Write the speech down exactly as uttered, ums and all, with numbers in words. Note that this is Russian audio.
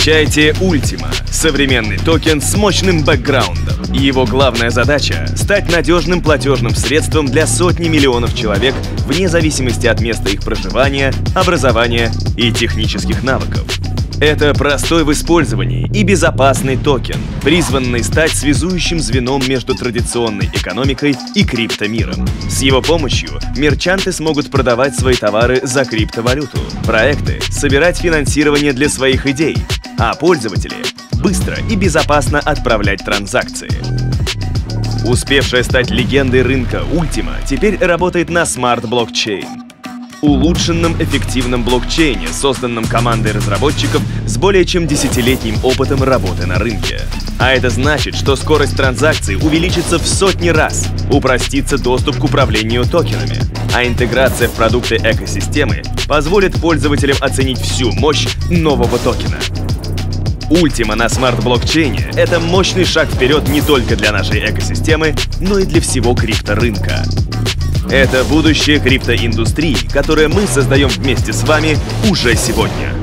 Встречайте Ultima — современный токен с мощным бэкграундом. И его главная задача — стать надежным платежным средством для сотни миллионов человек вне зависимости от места их проживания, образования и технических навыков. Это простой в использовании и безопасный токен, призванный стать связующим звеном между традиционной экономикой и криптомиром. С его помощью мерчанты смогут продавать свои товары за криптовалюту, проекты собирать финансирование для своих идей, а пользователи быстро и безопасно отправлять транзакции. Успевшая стать легендой рынка Ultima теперь работает на Smart Blockchain — улучшенном эффективном блокчейне, созданном командой разработчиков с более чем десятилетним опытом работы на рынке. А это значит, что скорость транзакций увеличится в сотни раз, упростится доступ к управлению токенами, а интеграция в продукты экосистемы позволит пользователям оценить всю мощь нового токена. Ultima на смарт-блокчейне — это мощный шаг вперед не только для нашей экосистемы, но и для всего крипторынка. Это будущее криптоиндустрии, которое мы создаем вместе с вами уже сегодня.